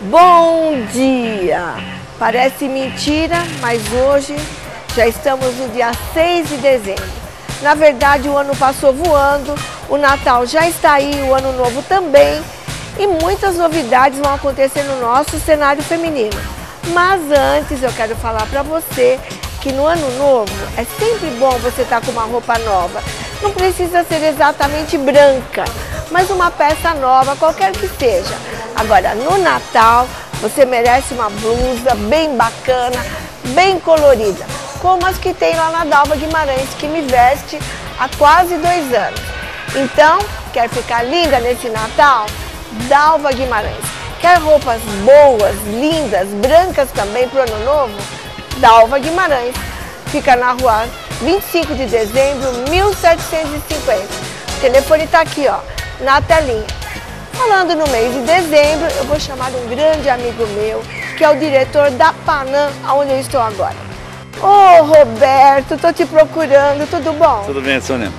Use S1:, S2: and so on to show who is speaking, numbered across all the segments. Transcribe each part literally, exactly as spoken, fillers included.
S1: Bom dia! Parece mentira, mas hoje já estamos no dia seis de dezembro. Na verdade, o ano passou voando, o Natal já está aí, o Ano Novo também, e muitas novidades vão acontecer no nosso cenário feminino. Mas antes eu quero falar para você que no Ano Novo é sempre bom você estar com uma roupa nova. Não precisa ser exatamente branca, mas uma peça nova, qualquer que seja. Agora, no Natal, você merece uma blusa bem bacana, bem colorida, como as que tem lá na Dalva Guimarães, que me veste há quase dois anos. Então, quer ficar linda nesse Natal? Dalva Guimarães. Quer roupas boas, lindas, brancas também para o Ano Novo? Dalva Guimarães. Fica na rua vinte e cinco de dezembro, mil setecentos e cinquenta. O telefone está aqui, ó, na telinha. Falando no mês de dezembro, eu vou chamar um grande amigo meu, que é o diretor da Panam, onde eu estou agora. Ô, oh, Roberto, estou te procurando, tudo bom?
S2: Tudo bem, Sônia.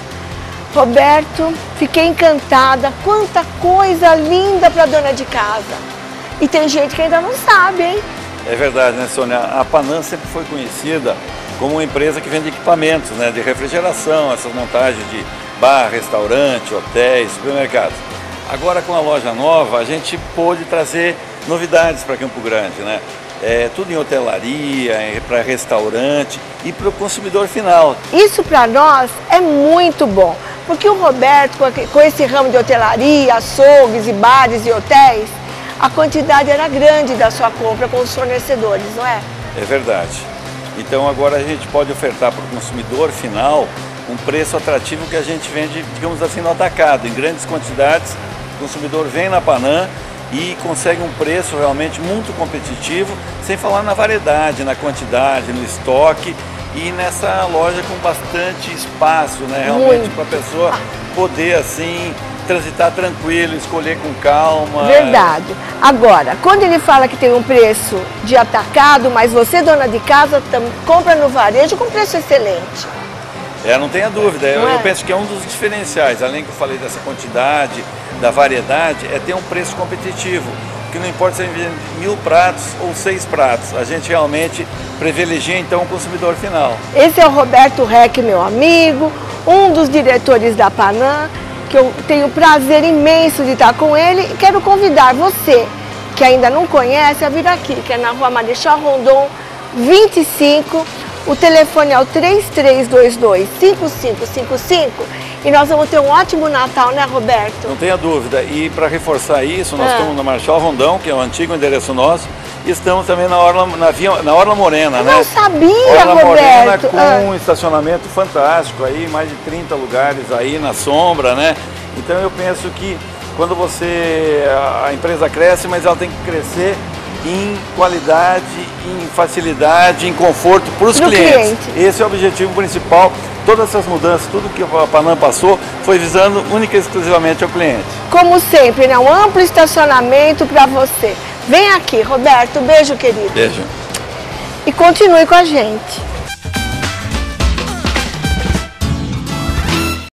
S1: Roberto, fiquei encantada, quanta coisa linda para dona de casa. E tem gente que ainda não sabe, hein?
S2: É verdade, né, Sônia? A Panam sempre foi conhecida como uma empresa que vende equipamentos, né, de refrigeração, essas montagens de bar, restaurante, hotéis, supermercados. Agora, com a loja nova, a gente pôde trazer novidades para Campo Grande, né? É, tudo em hotelaria, para restaurante e para o consumidor final.
S1: Isso para nós é muito bom, porque o Roberto, com esse ramo de hotelaria, açougues e bares e hotéis, a quantidade era grande da sua compra com os fornecedores, não é?
S2: É verdade. Então agora a gente pode ofertar para o consumidor final um preço atrativo que a gente vende, digamos assim, no atacado, em grandes quantidades. O consumidor vem na Panam e consegue um preço realmente muito competitivo, sem falar na variedade, na quantidade, no estoque e nessa loja com bastante espaço, né, realmente para a pessoa poder assim transitar tranquilo, escolher com calma.
S1: Verdade. Agora, quando ele fala que tem um preço de atacado, mas você, dona de casa, compra no varejo com preço excelente.
S2: É, não tenha dúvida. Eu,
S1: é?
S2: eu penso que é um dos diferenciais, além que eu falei dessa quantidade, da variedade, é ter um preço competitivo. Que não importa se a gente vende mil pratos ou seis pratos, a gente realmente privilegia então o consumidor final.
S1: Esse é o Roberto Reck, meu amigo, um dos diretores da Panam, que eu tenho o prazer imenso de estar com ele e quero convidar você, que ainda não conhece, a vir aqui, que é na rua Marechal Rondon, vinte e cinco, o telefone é o três três dois dois, cinco cinco cinco cinco e nós vamos ter um ótimo Natal, né, Roberto?
S2: Não tenha dúvida. E para reforçar isso, nós
S1: é.
S2: estamos na Marechal Rondon, que é o antigo endereço nosso, e estamos também na Orla, na via, na Orla Morena,
S1: eu
S2: né?
S1: Não sabia,
S2: Orla
S1: Roberto.
S2: Morena com ah. um estacionamento fantástico aí, mais de trinta lugares aí na sombra, né? Então eu penso que quando você, a empresa cresce, mas ela tem que crescer em qualidade, em facilidade, em conforto para os clientes. Cliente. Esse é o objetivo principal. Todas essas mudanças, tudo que a Panam passou, foi visando única e exclusivamente ao cliente. Como
S1: sempre, né? Um amplo estacionamento para você. Vem aqui, Roberto. Beijo, querido.
S2: Beijo.
S1: E continue com a gente.